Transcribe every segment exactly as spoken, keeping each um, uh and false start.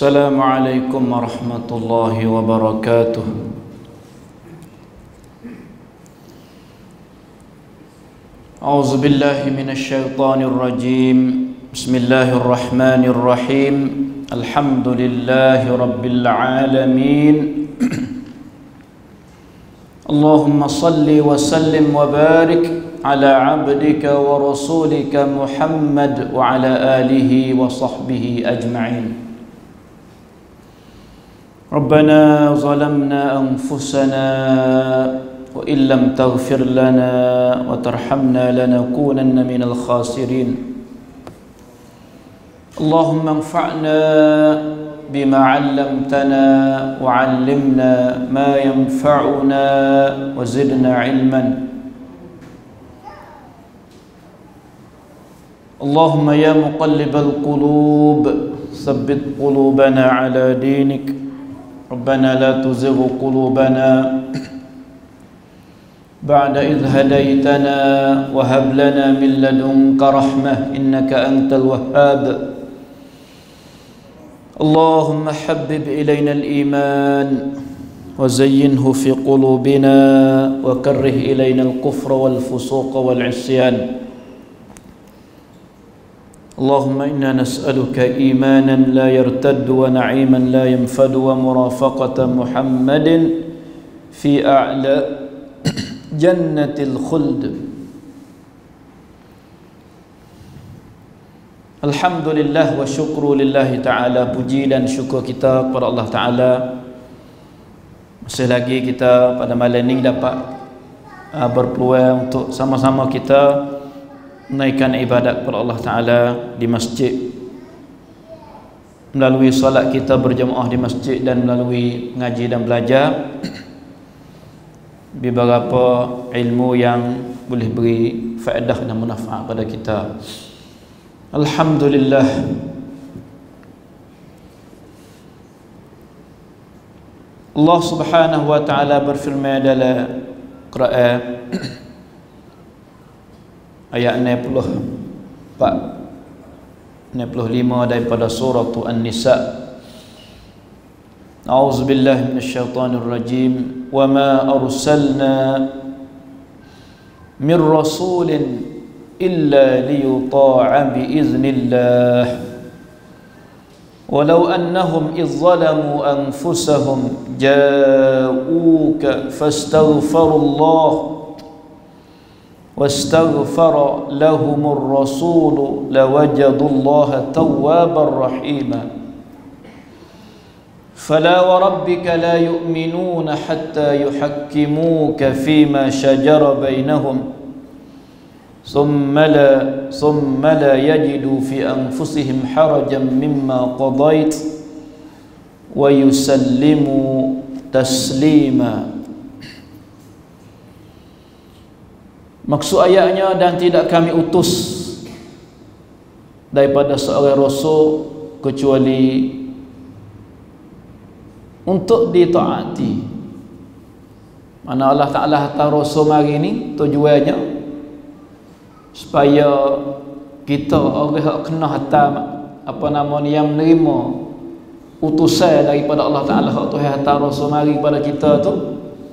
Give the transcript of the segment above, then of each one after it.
Assalamualaikum warahmatullahi wabarakatuh. A'udzu billahi minasy syaithanir rajim. Bismillahirrahmanirrahim. Alhamdulillahi rabbil alamin. Allahumma salli wa sallim wa barik ala abdika wa rasulika Muhammad wa ala alihi wa sahbihi ajma'in. Rabbana zalamna anfusana wa illam taghfir lana wa tarhamna lanakunanna minal khasirin. Allahumma anfa'na bima 'allamtana wa 'allimna ma yanfa'una wa zidna 'ilman. Allahumma ya muqallibal qulub tsabbit qulubana 'ala dinik. Rabbana la tuzigh qulubana ba'da idh hadaytana wa hab lana min ladunka rahmah innaka antal wahhab. Allahumma habbib ilayna al-iman wa zayyinhu fi qulubina wa karrih ilayna al-kufra wal fusuqa wal 'isyan. Allahumma inna nas'aluka imanan la yartaddu wa na'iman la yanfadu wa murafaqata Muhammadin fi a'la jannatil khuld. Alhamdulillah wa syukru lillahi ta'ala. Puji dan syukur kita kepada Allah Ta'ala. Masih lagi kita pada malam ini dapat uh, berpeluang untuk sama-sama kita menaikkan ibadat kepada Allah Ta'ala di masjid, melalui solat kita berjemaah di masjid dan melalui ngaji dan belajar beberapa ilmu yang boleh beri faedah dan manfaat pada kita. Alhamdulillah. Allah Subhanahu wa Ta'ala berfirman dalam Quran ayat enam puluh empat enam puluh lima daripada surah An-Nisa. A'udzu billahi minasyaitonir rajim. Wa ma arsalna min rasulin illa liyuta'a bi iznillah. Walau annahum idh zalamu anfusahum ja'uka fastaghfirullah واستغفر لهم الرسول لوجدوا الله توابا رحيما. فلا وربك لا يؤمنون حتى يحكموك فيما شجر بينهم ثم لا ثم لا يجدوا في أنفسهم حرجا مما قضيت ويسلموا تسليما. Maksud ayatnya, dan tidak kami utus daripada seorang rasul kecuali untuk ditaati. Mana Allah Ta'ala hantar rasul mari ni tujuannya supaya kita orang yang kena hantar apa nama ni, yang menerima utusan daripada Allah Ta'ala, hak Tuhan hantar rasul mari kepada kita tu,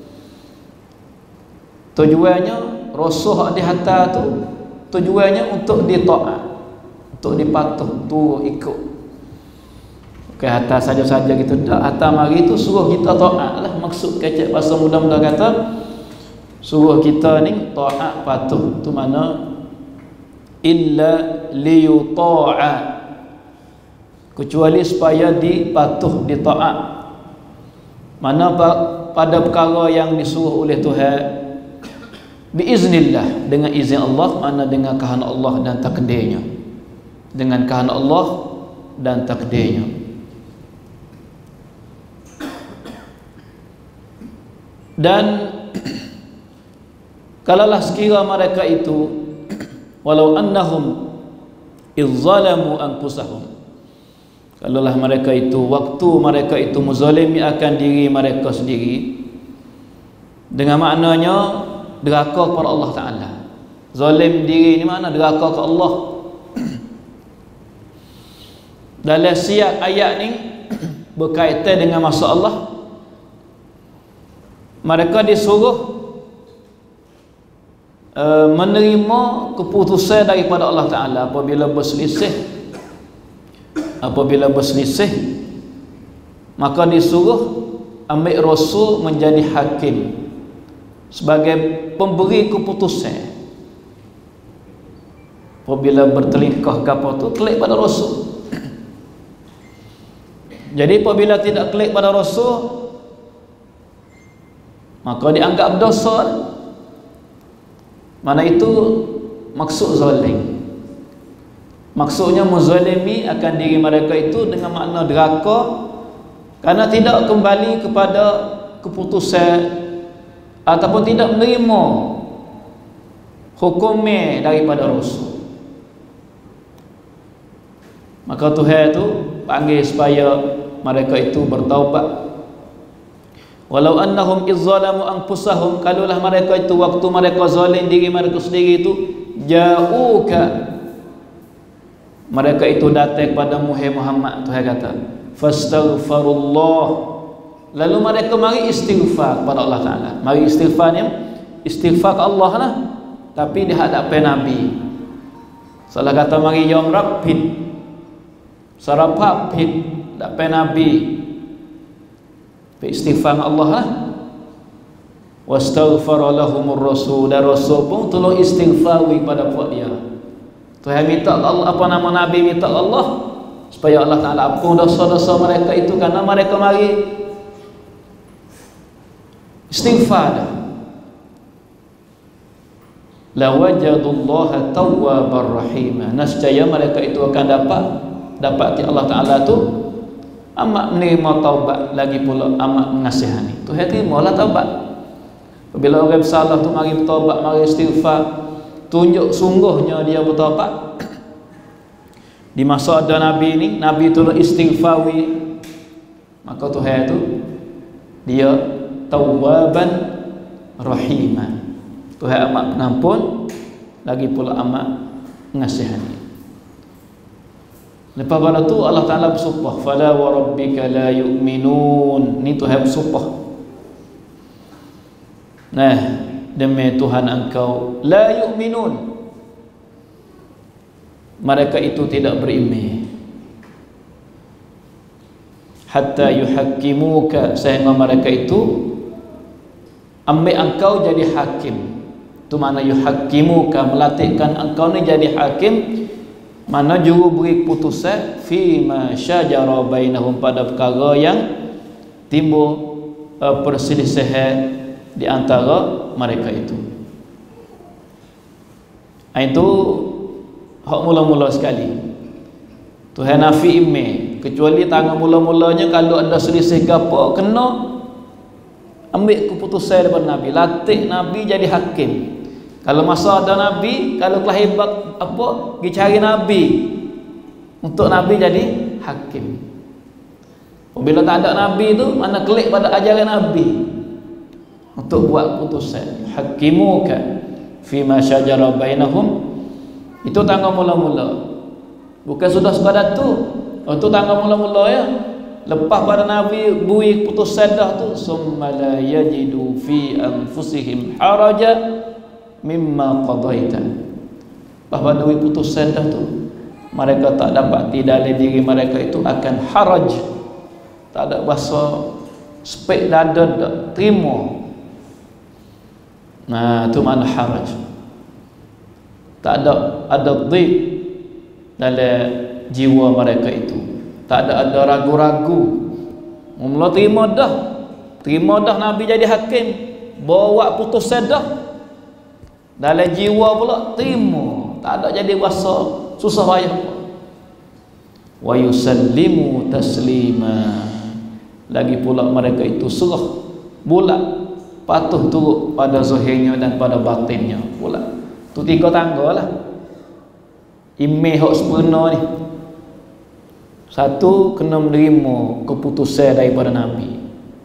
tujuannya rasul hak dihantar tu tujuannya untuk ditaat, untuk dipatuh, turut ikut. Bukan hantar saja-saja gitu, tak. Hantar mari tu suruh kita taat lah. Maksud kecek bahasa muda-muda kata suruh kita ni taat, patuh. Tu mana illa liyuta'a, kecuali supaya dipatuh, ditaat. Mana pada perkara yang disuruh oleh Tuhan biiznillah, dengan izin Allah, mana dengan kehendak Allah dan takdirnya, dengan kehendak Allah dan takdirnya. Dan kalaulah sekira mereka itu walau annahum izzalamu anfusahum, kalaulah mereka itu waktu mereka itu menzalimi akan diri mereka sendiri, dengan maknanya deraka kepada Allah Ta'ala. Zalim diri ni mana deraka kepada Allah. Dalam siap ayat ni berkaitan dengan masa Allah, mereka disuruh uh, menerima keputusan daripada Allah Ta'ala apabila berselisih. Apabila berselisih, maka disuruh ambil Rasul menjadi hakim sebagai pemberi keputusan. Apabila bertelingkah ke apa tu, klik pada Rasul. Jadi apabila tidak klik pada Rasul, maka dianggap dosa. Mana itu maksud zalim. Maksudnya menzalimi akan diri mereka itu dengan makna deraka, karena tidak kembali kepada keputusan ataupun tidak menerima hukumnya daripada Rasul. Maka Tuhan itu panggil supaya mereka itu bertaubat. Walau annahum izzalamu anfusahum, kalulah mereka itu waktu mereka zalim diri mereka sendiri itu, ja'uka, mereka itu datang kepada Muhammad, Tuhan kata fastaghfirullah, lalu mereka mari istighfar kepada Allah Ta'ala. Mari istighfar ni istighfar ke Allah lah, tapi di hadapan Nabi. Salah kata mari yom rabbid, sarapapid hadapan Nabi, istighfar Allah lah. Wastaghfara lahumur rasul, dan Rasul pun tolong istighfar kepada buat dia. Tuhan minta Allah, apa nama Nabi minta Allah supaya Allah Ta'ala ampun dosa-dosa mereka itu, karena mereka mari istighfar dah. La wajadullaha tawwabar rahima, nescaya mereka itu akan dapat dapat Allah Ta'ala tu amat menerima taubat, lagi pula amat mengasihani. Tuhan terimalah taubat. Apabila orang bersalah tu mari bertaubat, mari istighfar, tunjuk sungguhnya dia bertaubat. Di masa ada Nabi ni, Nabi tu istighfari, maka Tuhan tu dia tawwaban rahiman. Tuhan amat pengampun, lagi pula amat mengasihani. Lepas pada tu Allah Ta'ala bersumpah, fala wa rabbika la yu'minun. Ni Tuhan bersumpah, nah, demi Tuhan engkau, la yu'minun, mereka itu tidak beriman, hatta yuhakkimuka, sehingga mereka itu ambil engkau jadi hakim. Itu mana yuhakkimuka, melatihkan engkau ni jadi hakim, mana juru beri putusan fima syajara bainahum, pada perkara yang timbul uh, perselisihan di antara mereka itu. Itu hak mula-mula sekali. Tuhan nafi ime, kecuali tangan mula-mulanya kalau ada selisih gapo, kena ambil keputusan daripada Nabi, latih Nabi jadi hakim. Kalau masa ada Nabi, kalau telah hebat apa, pergi cari Nabi untuk Nabi jadi hakim. Apabila tak ada Nabi tu, mana klik pada ajaran Nabi untuk buat putusan. Hakimuka fima syajara bainahum, itu tangga mula-mula, bukan sudah sekadar tu. Oh, tu tangga mula-mula ya. Lepas pada Nabi bui putusan dah tu, summa la yajidu fi anfusihim haraja mimma qadaita. Lepas pada bui putusan dah tu, mereka tak dapat di dalam diri mereka itu akan haraj, tak ada bahasa spek dada tak terima. Nah, itu mana haraj, tak ada ada dhib dalam jiwa mereka itu, tak ada ada ragu-ragu. Mula terima dah, terima dah Nabi jadi hakim, bawa putusan dah, dalam jiwa pula terima, tak ada jadi rasa susah payah. Wa yusallimu taslima, lagi pula mereka itu serah bulat, patuh turut pada zahirnya dan pada batinnya pula. Tu tiga tangga lah imeh hak sempurna ni. Satu, kena menerima keputusan daripada Nabi.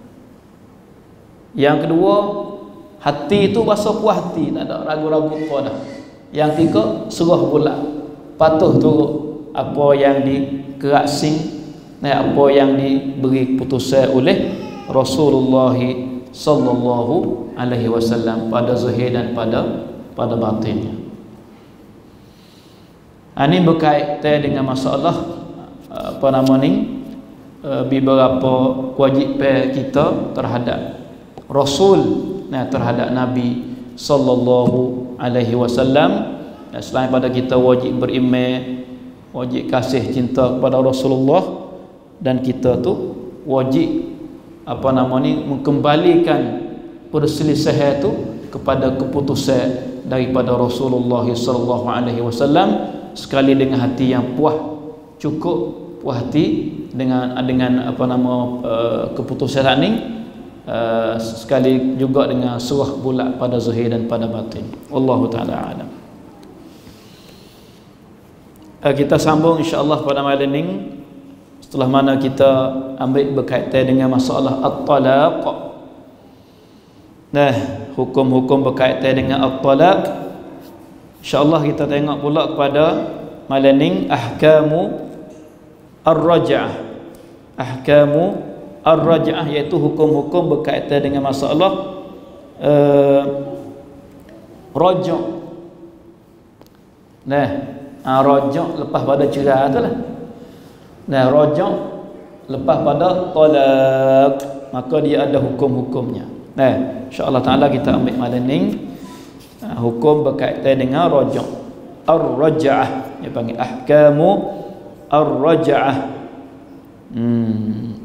Yang kedua, hati itu rasa puas hati, tak ada ragu-ragu apa dah. Yang tiga, serah bulat, patuh turut apa yang dikerasin Nah, apa yang diberi putusan oleh Rasulullah sallallahu alaihi wasallam pada zahir dan pada pada batinnya. Ini berkaitan dengan masalah apa nama ni beberapa wajib kita terhadap Rasul, nah terhadap Nabi sallallahu alaihi wasallam. Selain pada kita wajib beriman, wajib kasih cinta kepada Rasulullah, dan kita tu wajib apa nama ni mengembalikan perselisihan itu kepada keputusan daripada Rasulullah sallallahu alaihi wasallam, sekali dengan hati yang puas, cukup puas hati dengan dengan apa nama uh, keputusan ini, uh, sekali juga dengan surah bulat pada zahir dan pada batin. Wallahu taala alam. Uh, kita sambung insya-Allah pada malam ini, setelah mana kita ambil berkaitan dengan masalah at-talaq. Nah, hukum-hukum berkaitan dengan at-talaq, insya-Allah kita tengok pula kepada malam ini ahkamu ar-raj'ah. Ahkamu ar-raj'ah iaitu hukum-hukum berkaitan dengan masalah uh, raja'. Nah, raja' lepas pada cerai itulah. Nah, raja' lepas pada talaq, maka dia ada hukum-hukumnya. Nah, insya-Allah taala kita ambil malam ni uh, hukum berkaitan dengan raja'. Ar-raj'ah dia panggil ahkamu ar-raj'ah. Hmm.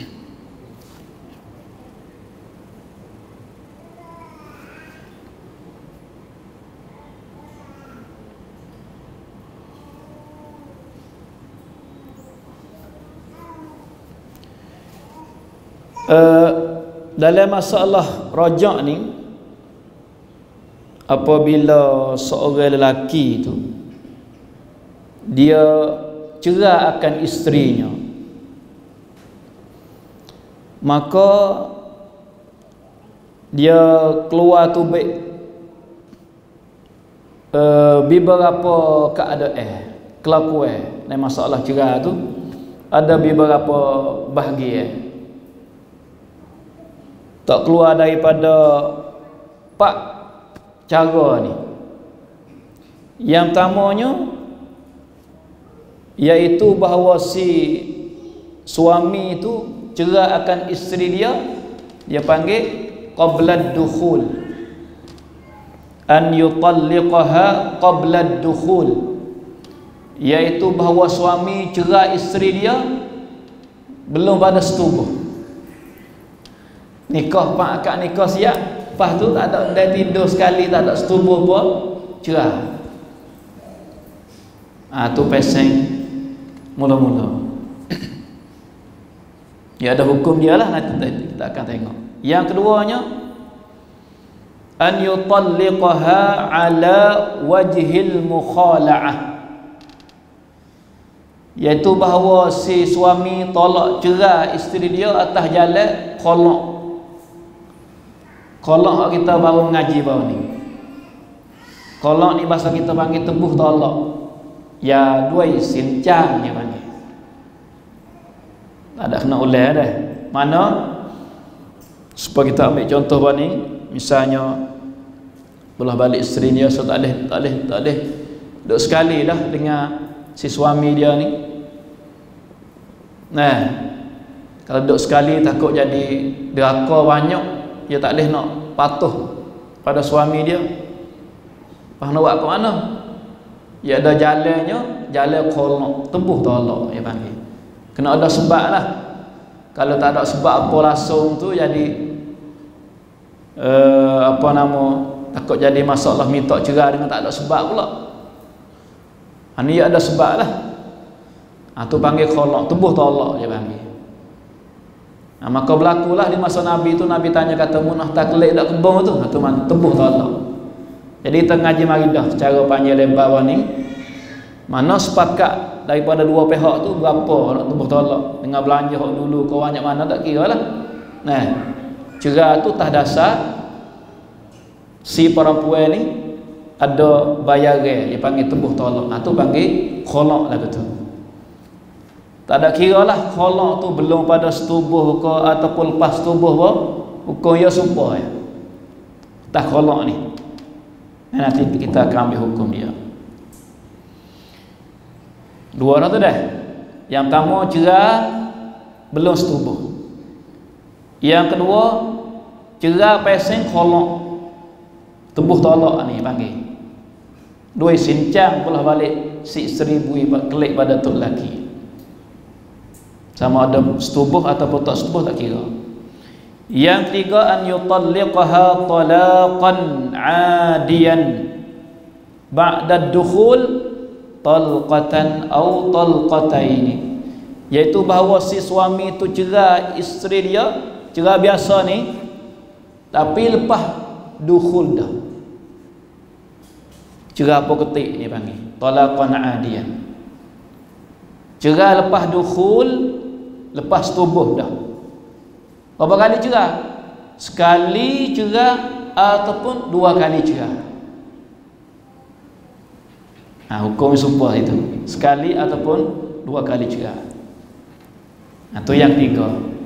Uh, dalam masalah raja' ni, apabila seorang lelaki itu dia cerai akan isterinya, maka dia keluar tubik uh, beberapa keadaan kelakuan dalam masalah cerai tu, ada beberapa bahagian. Tak keluar daripada empat cara ni. Yang pertamanya iaitu bahawa si suami itu cerai akan isteri dia, dia panggil qabla ad-dukhul, an yutalliqaha qabla ad-dukhul, iaitu bahawa suami cerai isteri dia belum pada setubuh. Nikah pak akad nikah siap, lepas tu tak ada, dah tidur sekali tak ada setubuh apa, cerai. Ah tu peseng mula-mula. Ya ada hukum dia lah, nanti kita akan tengok. Yang keduanya, an yutalliqaha ala wajhil mukhala'ah, iaitu bahawa si suami tolak cerai isteri dia atas jalan khalaq. Khalaq kita baru mengaji baru ni. Khalaq ni bahasa kita panggil tebuh tolak. Ya dua sincang dia panggil. Ada kena ulah dah. Mana supaya kita ambil contoh baru ni, misalnya belah balik isteri dia, so tak boleh tak boleh tak boleh duduk sekali dah dengan si suami dia ni. Nah, kalau duduk sekali takut jadi deraka banyak, dia tak boleh nak patuh pada suami dia. Lepas nak buat ke mana? Ya ada jalannya, jalan khalaq, tebuh tolak dia panggil. Kena ada sebab lah. Kalau tak ada sebab apa langsung tu jadi uh, apa nama, takut jadi masalah minta cerai dengan tak ada sebab pula. Ha, ni ada sebab lah. Ha, tu panggil khalaq, tebuh tolak dia panggil. Ha, maka berlakulah di masa Nabi tu, Nabi tanya kata munah taklid dak kebun tu, ha, tu mana tebuh tolak. Jadi kita ngaji maridah secara panjang lebar ni, mana sepakat daripada dua pihak tu berapa nak tebuh tolak, dengan belanja hak dulu kau banyak mana tak kira lah. Nah, cerai tu tah dasar si perempuan ni ada bayaran, dia panggil tebuh tolak. Ha, tu panggil khalaq lah betul. Tak ada kira lah kholak tu belum pada setubuh ke ataupun lepas setubuh pun hukum dia sumpah ya. Tak kholak ni. Nanti kita akan ambil hukum dia. Dua orang tu dah. Yang pertama cerai belum setubuh. Yang kedua cerai pasang kholak. Tubuh tolak ni panggil. Dua sincang pula balik si seribu kelik pada tok lelaki. Sama ada setubuh ataupun tak setubuh tak kira. Yang ketiga an yutalliqaha talaqan adiyan ba'da dukhul talqatan aw talqataini, iaitu bahawa si suami tu cerai isteri dia, cerai biasa ni, tapi lepas dukhul dah. Cerai apa ketik ni panggil talaqan adiyan. Cerai lepas dukhul, lepas tubuh dah. Berapa kali cerai? Sekali cerai ataupun dua kali cerai. Ha, hukum sumpah itu sekali ataupun dua kali cerai. Itu yang tiga.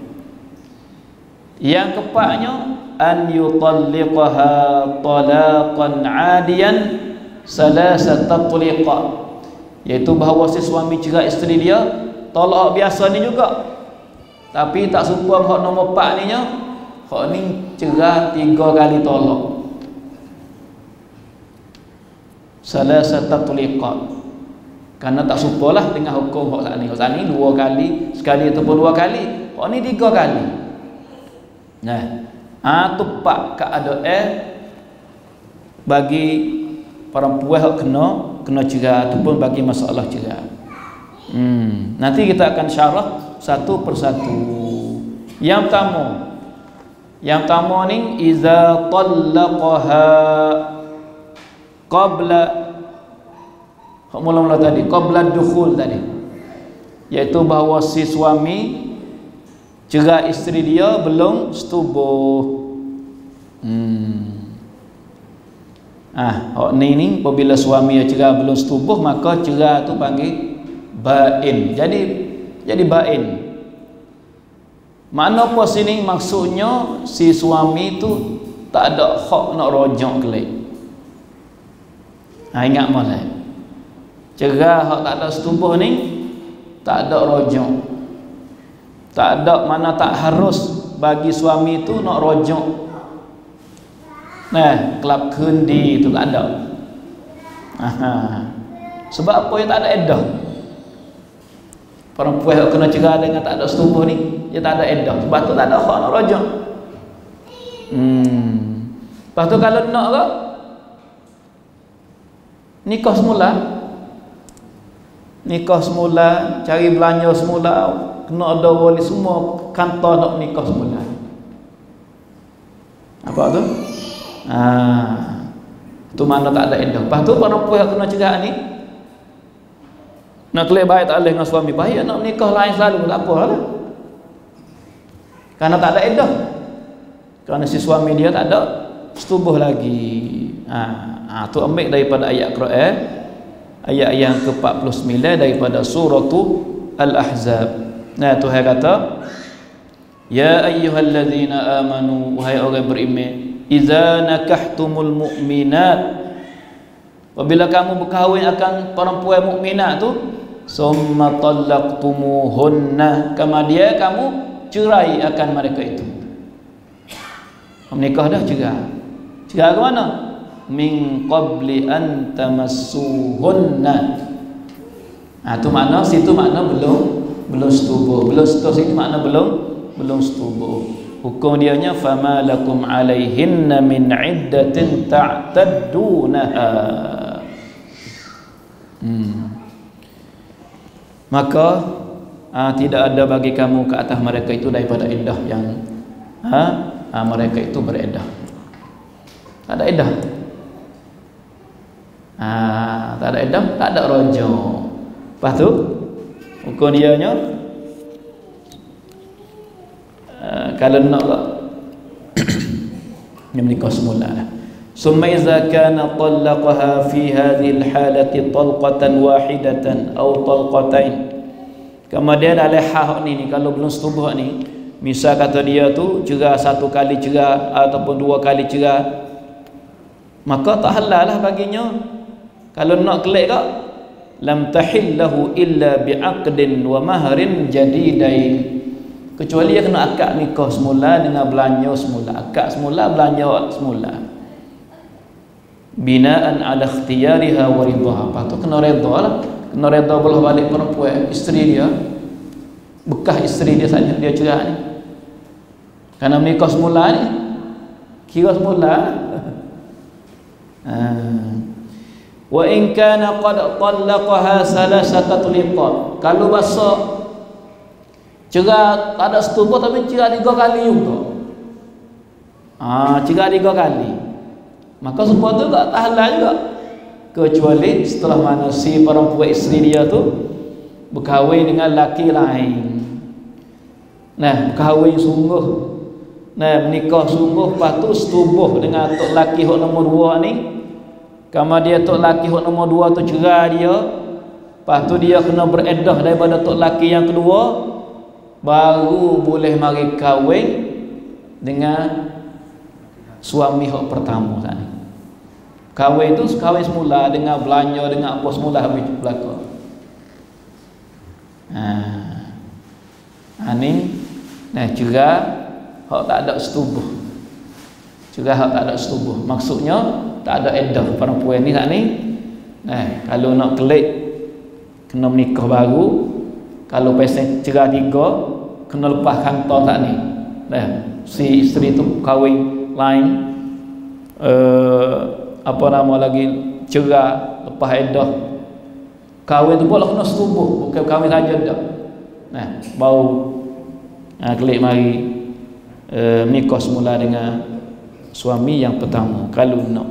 Yang keempatnya an yutalliqaha talaqan adiyan salasat tatliqat, iaitu bahawa si suami cerai isteri dia tolak biasa ni juga, tapi tak sumpah hak nombor empat ni nya, hak ni cerai tiga kali tolak. Salasat tatliqat, karena tak sumpalah dengan hukum hak sat ni. Hak sat ni dua kali, sekali ataupun dua kali. Hak ni tiga kali. Nah, ah tepat keadaan bagi perempuan hak kena kena cerai ataupun bagi masalah cerai. Hmm, nanti kita akan syarah satu persatu. Yang pertama, yang pertama ni iza talaqaha qabla, hak mula-mula tadi qabla dukhul tadi, iaitu bahawa si suami cerai isteri dia belum setubuh. Hmm. Ah, hak ni ni apabila suami yang cerai belum setubuh, maka cerai tu panggil bain. Jadi jadi bain. Makna apa sini? Maksudnya si suami tu tak ada hak nak rojak kelik. Ha, ingat malah. Cerai hak tak ada setubuh ni tak ada rojak. Tak ada, mana tak harus bagi suami tu nak rojak. Nah, kelab kendi itu tak ada. Aha. Sebab apa yang tak ada edah? Perempuan yang kena cerai dengan tak ada setubuh ni, dia tak ada edah. Sebab tu tak ada hak nak rojak. Hmm. Lepas tu kalau nak ke nikah semula, nikah semula, cari belanja semula, kena ada wali semua, kantor nak nikah semula. Apa tu? Ah, tu mana tak ada edah. Lepas tu perempuan yang kena cerai ni nak kelih baik tak boleh dengan suami, bahaya nak nikah lain selalu, tak apa lah. Karena tak ada edah. Kerana si suami dia tak ada setubuh lagi. Ah, ah tu ambil daripada ayat Quran, ayat yang ke empat puluh sembilan daripada surah Al-Ahzab. Nah, Tuhan kata, ya ayyuhallazina amanu, wahai orang beriman, iza nakahtumul mu'minat, apabila kamu berkahwin akan perempuan mukminat tu, summa talaqtumuhunna, kemudian kamu cerai akan mereka itu. Menikah dah cerai. Cerai ke mana? Min qabli an tamassuhunna. Ah tu makna, situ makna belum belum setubuh. Belum setubuh situ makna belum belum setubuh. Hukum dia nya fama lakum alaihinna min iddatin ta'taddunaha. Hmm. Maka aa, tidak ada bagi kamu ke atas mereka itu daripada iddah yang ha, ha, mereka itu bereddah. Tak ada iddah. Ha, tak ada iddah, tak ada rojak. Lepas tu hukum dia nya aa, kalau nak dia menikah semula lah. Summa iza kana talaqaha fi hadhihi al-halati talqatan wahidatan aw talqatain, Kemudian ada hak ni, ni kalau belum setubuh ni, misal kata dia tu cerah satu kali cerah ataupun dua kali cerah, maka tak halal lah baginya. Kalau nak kelik kak, lam tahillahu illa bi'aqdin wa mahrin jadidain, kecuali dia kena akad nikah semula dengan belanja semula, akad semula, belanja semula, binaan ala ikhtiyariha wa ridhaha. Lepas tu kena redha lah, kena redha belah balik perempuan isteri dia, bekas isteri dia saja dia cerah ni, kerana menikah semula ni kira semula. ha. Wa in kana qad talaqaha salasata liqat, kalau bahasa cerah tak ada setubuh tapi cerah tiga kali juga, ah ha, cerah tiga kali, maka semua tu tak halal juga, kecuali setelah mana si perempuan isteri dia tu berkahwin dengan laki lain. Nah, berkahwin sungguh, nah menikah sungguh, lepas tu setubuh dengan tok laki hok nombor dua ni. Kama dia tok laki hok nombor dua tu cerah dia, lepas tu dia kena beredah daripada tok laki yang kedua, baru boleh mari kahwin dengan suami hok pertama tadi. Kahwin tu kahwin semula dengan belanja dengan apa semula habis belaka. Ha. Ha ni nah cerah hok tak ada setubuh. Cerah hok tak ada setubuh. Maksudnya tak ada iddah perempuan ni tak ni. Nah, kalau nak kelik kena menikah baru. Kalau pesen cerah tiga kena lepas kantor tak ni. Nah, si isteri tu kahwin lain, uh, apa nama lagi, cerah lepas iddah, kahwin tu pula kena setubuh, bukan kahwin saja dah. Nah, baru uh, kelik mari uh, menikah semula dengan suami yang pertama kalau nak.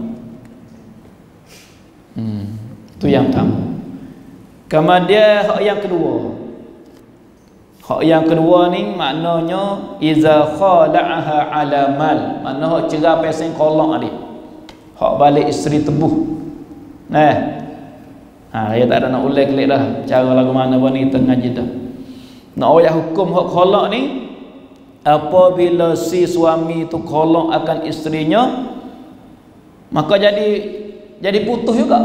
Hmm, tu yang pertama. Kemudian hak yang kedua. Hak yang kedua ni maknanya iza khala'aha ala mal, makna hak cerah pesen kolak dia, hak balik isteri tebuh. Nah, ha dia tak ada nak ulang kelik dah cara lagu mana pun ni tengah je dah. Nak ayat hukum hak kolak ni, apabila si suami tu kolak akan isterinya, maka jadi jadi putus juga.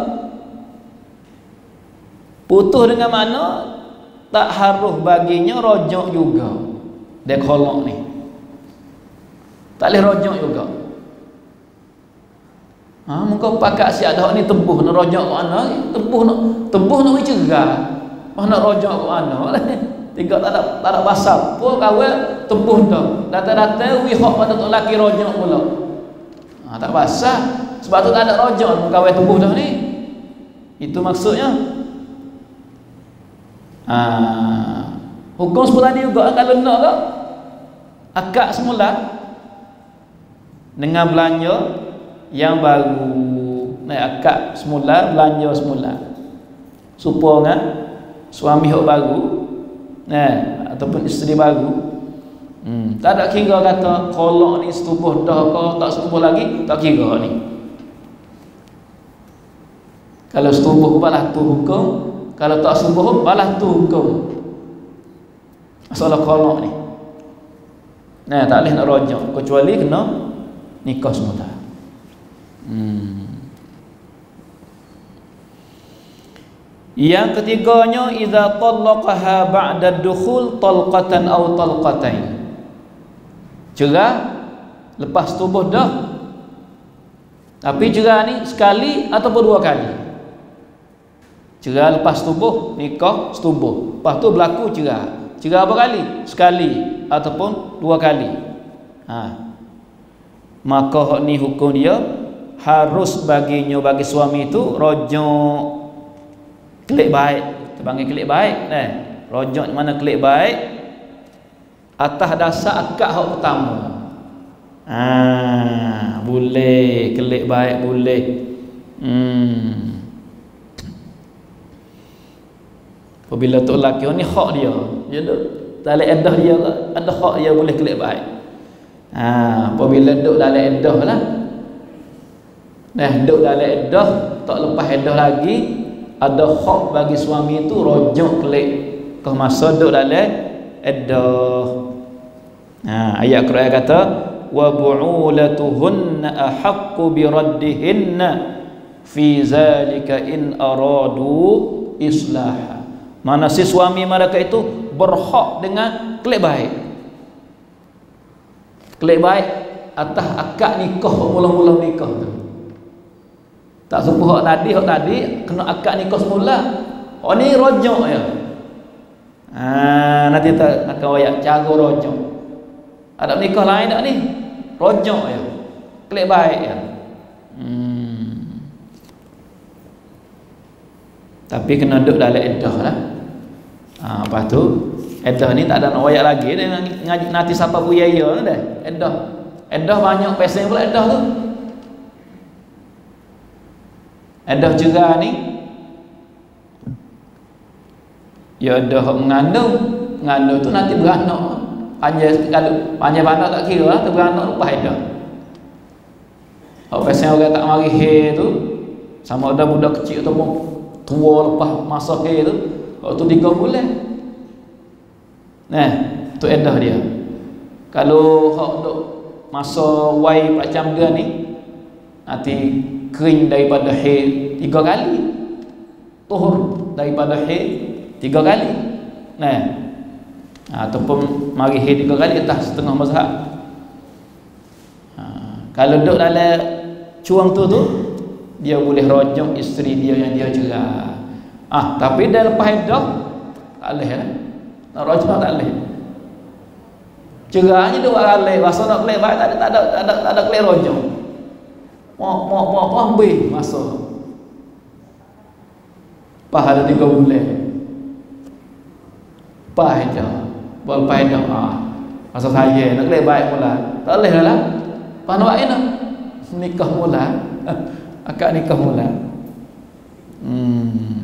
Putus dengan mana? Tak harus baginya rojok juga. Dia kolak ni tak boleh rojok juga. Ha, muka pakat siap dah ni tebuh nak rojok ke mana? Tebuh nak tebuh nak cerah. Pas nak rojok ke mana? Tiga tak ada tak ada basah. Pun kawal tebuh dah. Data-data wi hak pada tok laki rojok pula. Ha, tak basah. Sebab tu tak ada rojok kawal tebuh dah ni. Itu maksudnya. Ah, hukum semula ni juga kalau nak ke akad semula dengan belanja yang baru. Nah, akad semula, belanja semula supaya kan suami hok baru, nah ataupun isteri baru. Hmm, tak ada kira kata kolak ni setubuh dah ke tak setubuh lagi, tak kira ni. Kalau setubuh balah tu hukum, kalau tak setubuh balah tu hukum. Masalah kolak ni, nah tak boleh nak rojak kecuali kena nikah semula. Hmm. Yang ketiganya idza talaqaha ba'da dukhul talqatan aw talqatain. Cerah lepas tubuh dah. Tapi cerah ni sekali ataupun dua kali. Cerah lepas tubuh, nikah setubuh. Lepas tu berlaku cerah. Cerah berapa kali? Sekali ataupun dua kali. Ha. Maka hak ni hukum dia harus baginya bagi suami itu rojak kelik baik. Kita panggil kelik baik nah. Rojak mana kelik baik? Atas dasar akad hak pertama. Ah, boleh kelik baik boleh. Hmm. Apabila tok laki ni hak dia, dia duk dalam edah dia, ada hak dia boleh kelik baik. Ha, apabila duk dalam edah lah. Nah, duk dalam edah, tak lepas edah lagi, ada hak bagi suami itu rojak kelik kau masa duduk dalam iddah. Ha, ayat Quran kata wa bu'ulatuhunna ahaqqu biraddihinna fi zalika in aradu islaha. Mana si suami mereka itu berhak dengan kelek baik. Kelek baik atas akad nikah mula-mula nikah tu. Tak sepuh hak tadi, hak tadi kena akad nikah semula. Oh ni rojok ya. Ha, nanti tak akan ayat cara rojok. Ada nikah lain tak ni? Rojok ya. Kelek baik ya. Hmm. Tapi kena duduk dalam iddah lah. Ha, lepas tu iddah ni tak ada nak ayat lagi. Dia ngaji nanti siapa buaya ya dah. Iddah. Iddah banyak pesen pula iddah tu. Iddah juga ni ya ada hak mengandung. Mengandung tu nanti beranak. Panjang kalau panjang beranak tak kira lah, tu beranak lepas iddah. Hak pesen orang tak mari he tu sama ada budak kecil ataupun tua lepas masa he tu, waktu tiga bulan. Nah, tu iddah dia. Kalau hak duk masa wai macam dia ni nanti kering daripada haid tiga kali, tuhur daripada haid tiga kali. Nah, ataupun mari haid tiga kali atas setengah mazhab. Ha, kalau duduk dalam cuang tu tu dia boleh rojok isteri dia yang dia cerai. Ah, tapi dah lepas iddah tak boleh lah. Nak rojok tak boleh. Cerainya dua kali, masa nak kelek baik tak ada tak ada tak ada, tak ada kelek rojok. Mau mau mau mau ambil masa. Pahala tiga bulan. Pah je. Buat pah dah. Ah. Masa saya nak kelek baik mula. Tak boleh lah. Pah nak buat nak nikah mula. Akad nikah mula. Hmm.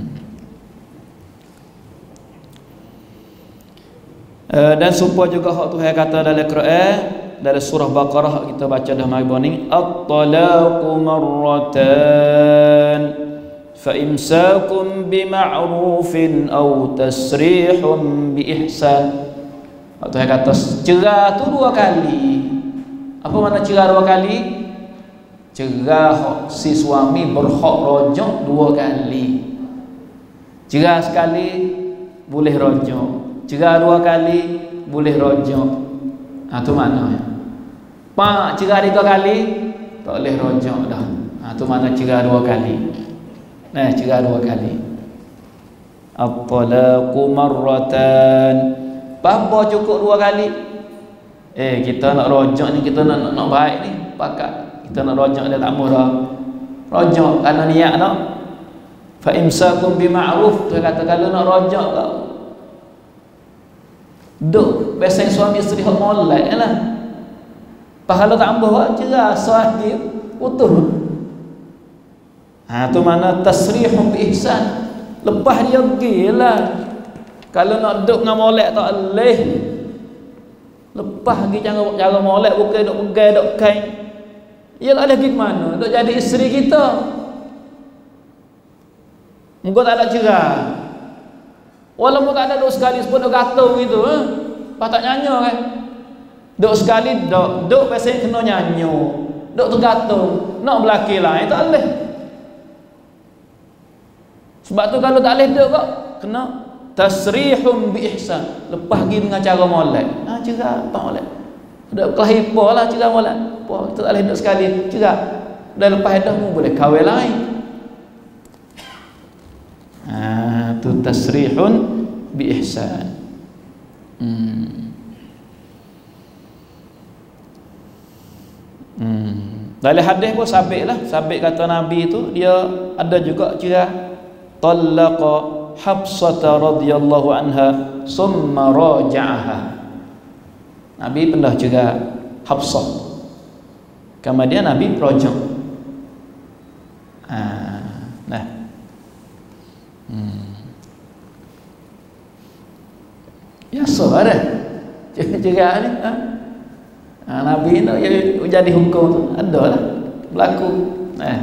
Uh, dan supaya juga hak Tuhan kata dalam Quran dalam surah Baqarah kita baca dah mari ni at-talaqu marratan fa imsakum bima'rufin aw tasrihun biihsan. Hak Tuhan kata cerai tu dua kali. Apa makna cerai dua kali? Cerai hak si suami berhak rojok dua kali. Cerai sekali boleh rojok. Cerai dua kali boleh rojok. Ha tu maknanya. Pak cerai tiga kali tak boleh rojok dah. Ha tu makna cerai dua kali. Nah, cerai dua kali. At-talaqu marratan. Apa cukup dua kali? Eh kita nak rojok ni, kita nak nak, nak baik ni, pakat. Kita nak rojok dia tak murah. Rojok kerana niat tak. Fa imsakum bima'ruf. Tu kata kalau nak rojok tak duk biasa suami isteri hak molek lah. Pahala tak ambuh cerai sahih utuh. Ha tu mana tasrihun bi ihsan. Lepas dia gilah. Kalau nak duk dengan molek tak leh. Lepas pergi cara cara molek bukan duk pegang duk kain. Ia tak leh pergi ke mana? Duk jadi isteri kita. Muka tak ada cerai. Walaupun tak ada duk sekali sepuluh duk gatal gitu, eh. Pas tak nyanyo kan. Duk sekali duk duk biasa kena nyanyo. Duk tergatal, nak belaki lain tak boleh. Sebab tu kalau tak boleh duk kok kena tasrihum bi ihsan. Lepas pergi dengan cara molek. Ha cerai tak molek. Dak kelahi lah cerai molek. Apa tak boleh duk sekali cerai. Dah lepas dah mu boleh kahwin lain. Ah, tu tasrihun bi ihsan. Hmm. Hmm. Dalam hadis pun sabitlah, sabit kata Nabi tu dia ada juga cerai. Talaqa Hafsah radhiyallahu anha summa raja'aha. Nabi pernah cerai Hafsah. Kemudian Nabi rojok. Ah, nah. Hmm. Biasa dah. Cerai ni ha? Ha, Nabi nak jadi hukum tu adalah berlaku. Eh.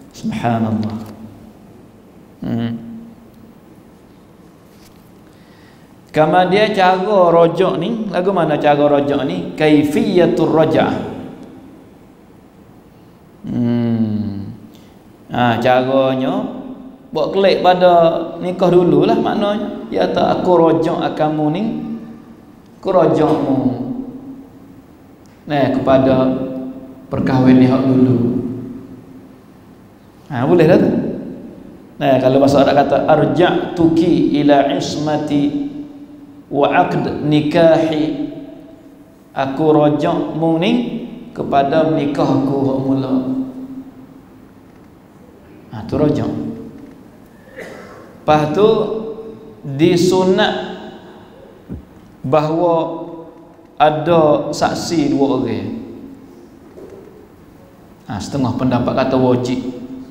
Subhanallah. Hmm. Kama dia cara rojak ni, lagu mana cara rojak ni? Kaifiyatur raja'ah. Hmm. Ha, caranya buat klik pada nikah dululah maknanya. Ya tak aku rojak kamu ni. Aku rojakmu. Nah, kepada perkahwin ni hak dulu. Ha, boleh dah tu. Nah, kalau bahasa Arab kata arja'tuki ila ismati wa aqd nikahi, aku rojakmu ni kepada nikahku hak mula. Ha, tu rojak. Lepas tu disunat bahawa ada saksi dua orang. Ha, setengah pendapat kata wajib.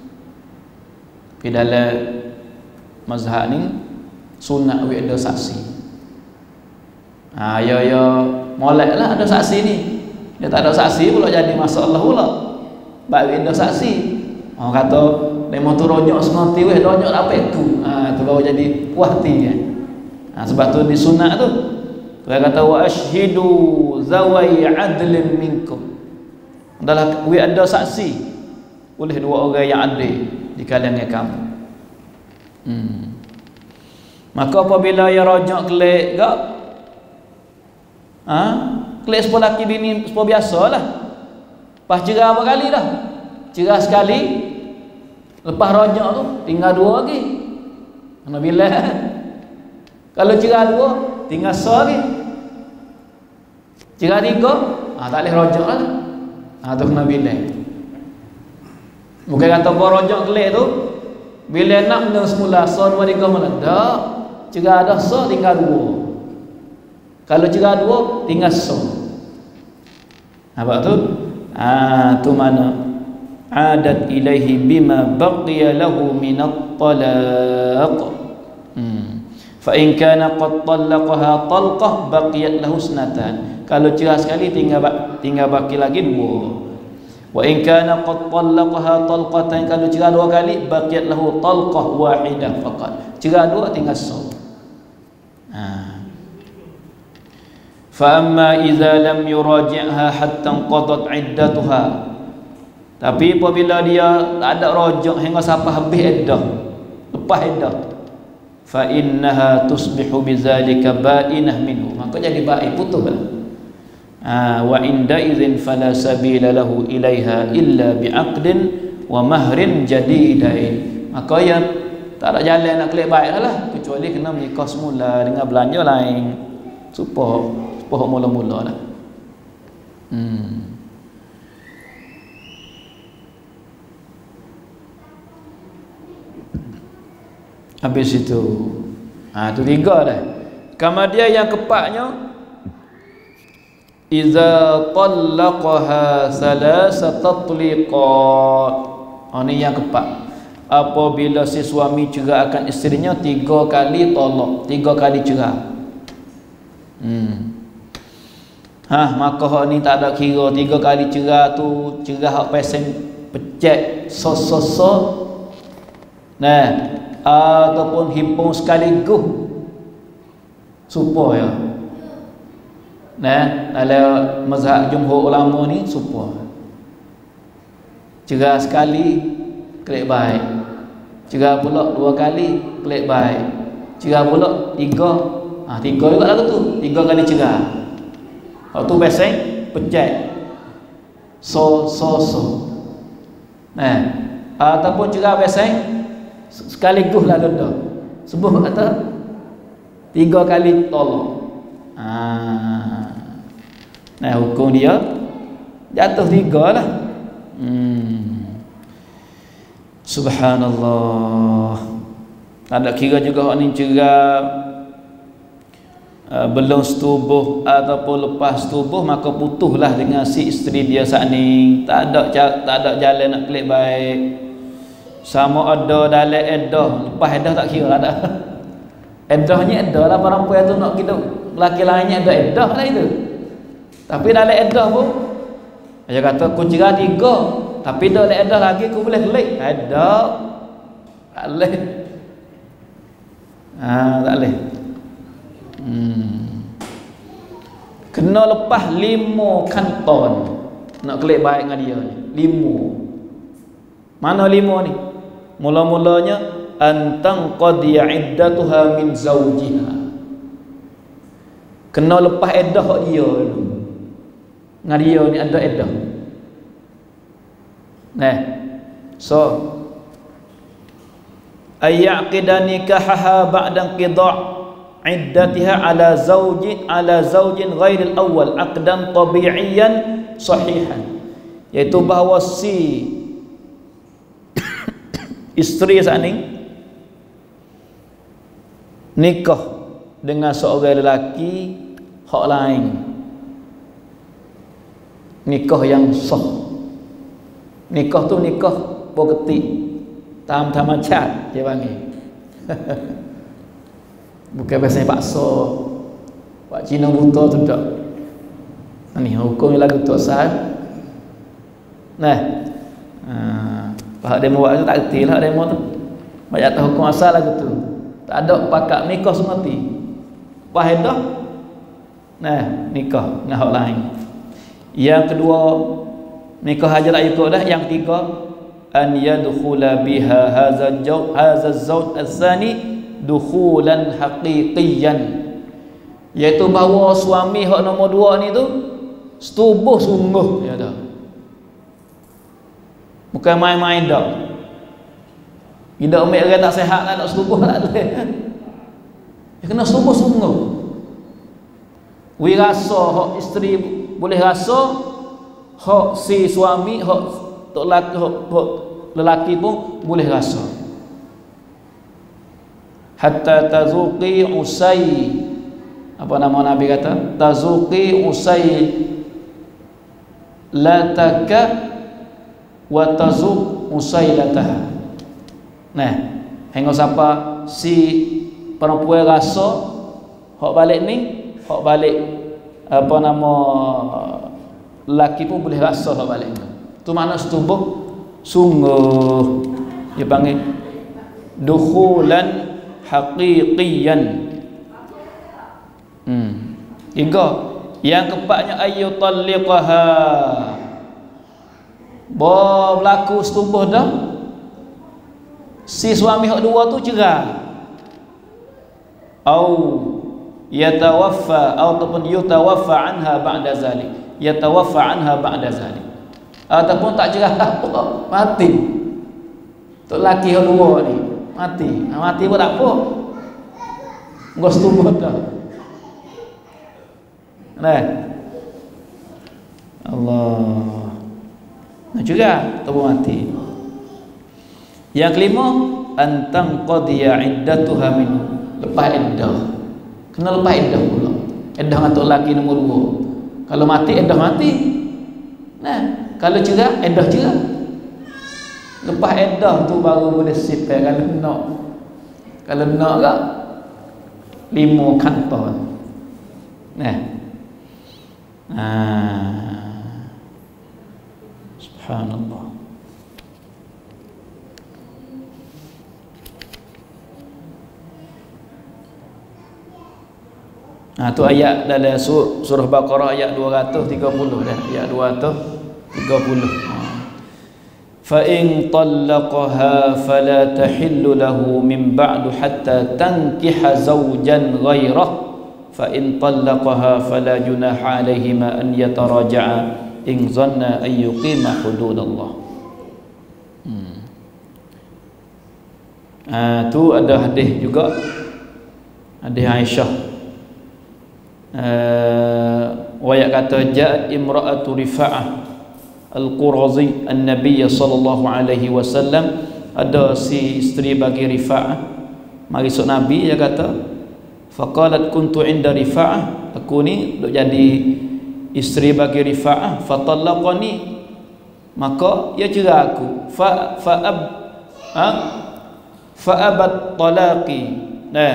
Di dalam mazhab ni sunat we ada saksi. Ha, ya ya moleklah ada saksi ni. Dia tak ada saksi pula jadi masalah pula. Baik ada saksi. Orang kata demo tu rojak senoti weh rojak dapat ku. Ha, tu baru jadi puas hati kan. Ha, sebab tu di sunat tu dia kata wa ashhidu zawai adlin minkum. Adalah we ada saksi. Boleh dua orang yang adil di kalangan kamu. Hmm. Maka apabila ya rojak kelik gak, ha? Kelik sepuluh laki bini sepuluh biasalah. Pas cerah berapa kali dah? Cerah sekali. Lepas rojak tu tinggal dua lagi. Kena bila? Kalau cerah dua tinggal satu lagi. Cerah tiga, ah tak boleh rojak lah. Ah tu kena bila. Bukan kata kau rojak kelik tu bila nak dengan semula so dua tiga malam dak. Cerah dah so tinggal dua. Kalau cerah dua tinggal so. Apa tu? Ah tu mana? Adat ilaihi bima baqiya lahu min at-talaq. Hmm. Fa in kana qad talaqaha talqah baqiyat lahu sunatan. Kalau cerah sekali tinggal tinggal baki lagi dua. Wa in kana qad talaqaha talqatan, kalau cerah dua kali baqiyat lahu talqah wahidah faqat. Cerah dua tinggal sah. Ha. Fa amma idza lam yuraji'ha hatta qadat iddatuha. Tapi apabila dia tak ada rojak hingga sampai habis iddah, lepas iddah, fa innaha tusbihu bizalika ba'inah minhu, maka jadi ba'i, putuslah. Ah, wa inda idzin fala sabila lahu ilaiha illa bi'aqdin wa mahrin jadidain. Maka ya tak ada jalan nak kelik baik lah, kecuali kena menikah semula dengan belanja lain. Supaya supaya mula-mula lah. Hmm. Habis itu, ha, itu tiga dah. Kemudian yang keempatnya, iza talaqaha salasat tatliqat. Oh, ni yang keempat. Apabila si suami cerai akan isterinya tiga kali tolak, tiga kali cerai. Hmm. Ha, maka hak ni tak ada kira tiga kali cerai tu cerai hak pesen pecek so-so-so. Nah, ataupun himpun sekaligus supaya nah dalam mazhab jumhur ulama ni supaya cerai sekali kelik baik, cerai pula dua kali kelik baik, cerai pula tiga, ah tiga juga lagu tu, tiga kali cerai. Waktu beseng pecek so so so. Nah, ataupun cerai beseng sekaligus lah dah. Sebab kata tiga kali tolak. Ah. Nah, hukum dia jatuh tiga lah. Hmm. Subhanallah. Ada kira juga orang ni cerai uh, belum setubuh ataupun lepas setubuh, maka putuslah dengan si isteri dia saat ni. Tak ada tak ada jalan nak kelik baik. Sama ada dalam edah, lepas edah tak kira ada. Edahnya edah lah, perempuan tu nak kita lelaki lainnya ada edah lah itu. Tapi dalam edah pun dia kata aku cerai tiga, tapi dalam edah lagi aku boleh kelik. Edah tak boleh. Ah, tak boleh. Hmm. Kena lepas lima kanton nak kelik baik dengan dia ni. Lima. Mana lima ni? Mula-mulanya antang qadiya iddatuha min zawjiha. Kena lepas iddah hak dia dulu. Dengan dia ni ada iddah. Nah. So ayyaqida nikahaha ba'da qida' iddatiha ala zawjin ala zawjin ghairil awal aqdan tabi'iyan sahihan, iaitu bahawa si isteri saat ni nikah dengan seorang lelaki hak lain, nikah yang sah. Nikah tu nikah berketik tam-tam cat dia panggil. Bukan biasanya paksa. Pak Cina buta tu tak. Ni hukum lagu tu sah. Nah. Ha, pak demo buat tu tak erti lah demo tu. Banyak tahu hukum asal lagu tu. Tak ada pakak nikah semati. Faedah. Nah, nikah dengan hak lain. Yang kedua, nikah aja tak ikut dah. Yang ketiga, an yadkhula biha hadza zawj hadza zawj ats-tsani dukhulan haqiqiyan, iaitu bahawa suami hak nombor dua ni tu setubuh sungguh ya dah, bukan main-main dah. Tidak ambil orang tak sihat lah nak setubuh tak boleh. Dia kena setubuh sungguh. We rasa hak isteri boleh rasa, hak si suami hak tok lelaki hak, hak lelaki pun boleh rasa. Hatta tazuqi usai, apa nama Nabi kata, tazuqi usai lataka wa tazuq usailataha. Nah, hingga siapa si perempuan rasa hak balik ni, hak balik apa nama lelaki pun boleh rasa hak balik ni. Tu makna setubuh sungguh, dia panggil dukhulan haqiqiyan. Hmm. Tiga. Yang keempatnya ayu talliqaha. Bo berlaku setubuh dah. Si suami hak dua tu cerai. Au yatawaffa ataupun yutawaffa anha ba'da zalik. Yatawaffa anha ba'da zalik. Ataupun tak cerai apa, mati. Tok laki hak dua ni mati. Mati pun tak apa. Engkau setubuh dah. Nah. Allah. Nah juga tubuh mati. Yang kelima, antang qadiya iddatuha min. Lepas iddah. Kena lepas iddah pula. Iddah dengan tok laki nombor dua. Kalau mati iddah mati. Nah, kalau cerai iddah cerai. Lepas iddah tu baru boleh sipir kalau nak. Kalau nak tak lima kantor. Nah. Ah. Subhanallah. Nah, tu ayat dalam sur, surah Baqarah ayat dua ratus tiga puluh dah. Ayat dua ratus tiga puluh. Fa in talaqaha fala tahillu lahu min ba'du hatta tankiha zawjan ghairah. Fa in talaqaha fala junaha alaihima an yataraja'a in zanna an yuqima hududallah. Hmm. Ah, tu ada hadis juga. Hadis Aisyah. Uh, Wayak kata ja'at imra'atu Rifa'ah Al-Qurazi An-Nabiy sallallahu alaihi wasallam, ada si isteri bagi Rifa'ah mari sok Nabi, dia kata faqalat kuntu inda Rifa'ah, aku ni duk jadi isteri bagi Rifa'ah, fatallaqani, maka dia cerai aku, fa fa ab ha fa abat talaqi. Nah.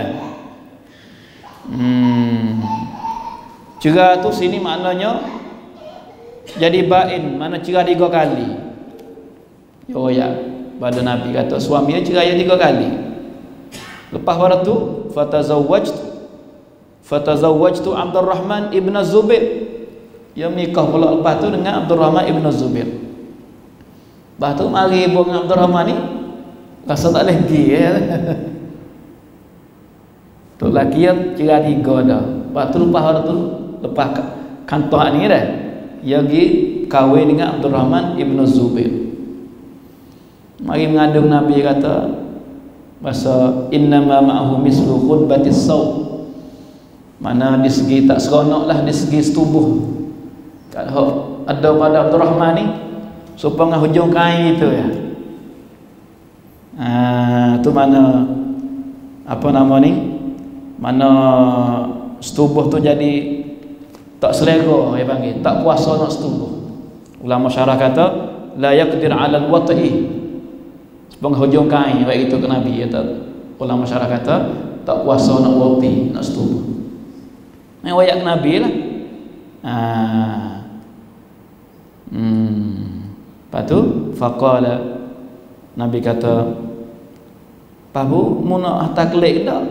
Hmm. Cerai tu sini maknanya jadi bain, mana cerai tiga kali. Oh ya, pada Nabi kata suami dia cerai tiga kali. Lepas pada tu fatazawwajtu fatazawwajtu Abdurrahman ibn Zubair. Dia nikah pula lepas tu dengan Abdurrahman ibn Zubair. Lepas tu mari buang Abdurrahman ni rasa tak boleh pergi ya. Tu lelaki dia cerai tiga dah. Lepas tu lepas orang tu lepas kantor ni dah, dia pergi kahwin dengan Abdurrahman ibn Zubair. Mari mengadu Nabi kata masa innama ma'ahu mislu khutbatis saw, mana di segi tak seronok lah, di segi setubuh. Kalau ada pada Abdurrahman ni supaya hujung kain itu ya. Ah, tu mana apa nama ni? Mana setubuh tu jadi tak selera, dia panggil tak kuasa nak setubuh. Ulama syarah kata la yaqdir 'ala al-wat'i, sebab hujung kain baik itu ke Nabi. Kata ulama syarah kata tak kuasa nak wati, nak setubuh. Ni ayat ke Nabi lah. Ah. Hmm. Lepas tu faqala, Nabi kata, "Pabu mu nak taklid dak?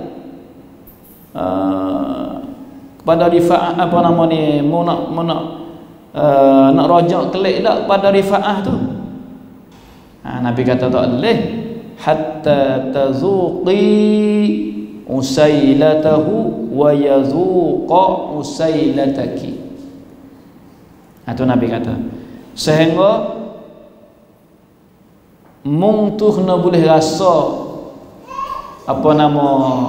Uh, kepada Rifa'ah apa nama ni, mu nak mu nak uh, nak rojak kelik dak pada Rifa'ah tu?" Ha, Nabi kata tak boleh hatta tazuqi usailatahu wa yazuqa usailataki. Ha, tu Nabi kata sehingga mung tu kena boleh rasa apa nama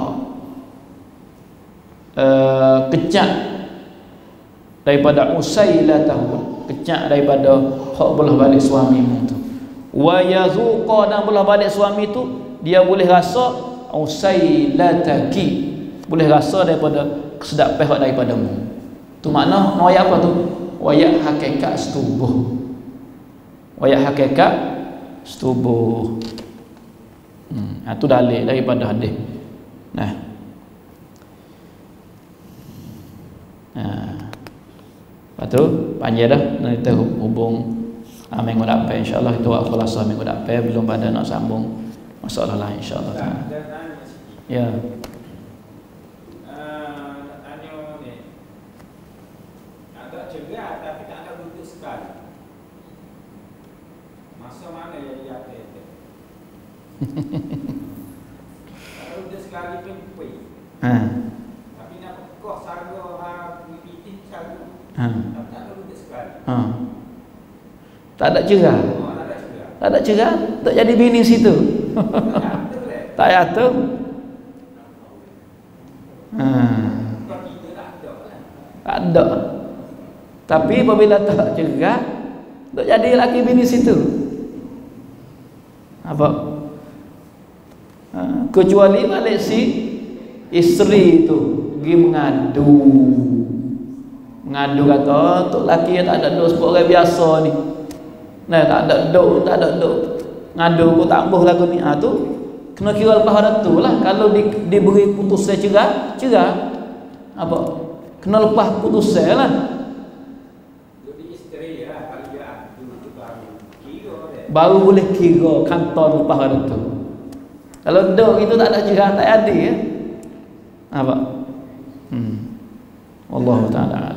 uh, kecak daripada usailatahu, kecak daripada hak belah balik suami mung tu, wa yazuqa, dan belah balik suami tu dia boleh rasa usailataki, boleh rasa daripada kesedap pihak daripada mu. Tu makna noyak apa tu? Wayak hakikat setubuh. Wayak hakikat setubuh. Hmm, itu dalil daripada hadis. Nah. Nah. Lepas tu panjang dah kita hubung ah, minggu depan insya-Allah itu aku rasa minggu depan belum pada nak sambung masalah lain insya-Allah. Ya. Kalau dia sekali pun kuih. Ha. Tapi nak pekok sarga ha pipitin sarga. Ha. Tak ada dia sekali. Ha. Tak ada cerah. Oh, tak ada cerah. Tak ada cerah, tak jadi bini situ. Tak ada tu. Ha. Tak ada. Tapi apabila tak cerah, tak jadi laki bini situ. Apa? Ha, kecuali balik si isteri tu pergi mengadu, mengadu kata tok laki tak ada dok sebab orang biasa ni, nah tak ada dok, tak ada dok, ngadu aku tak ambuh lagu ni. Ah ha, tu kena kira lepas ada tu lah. Kalau di, diberi putusan cerah, cerah apa? Kena lepas putusan lah. Jadi isteri lah kalau dia adu tu baru kira dia. Baru boleh kira kantor lepas ada tu. Kalau dok itu tak ada cerah, tak ada ya. Apa? Hmm. Wallahu ta'ala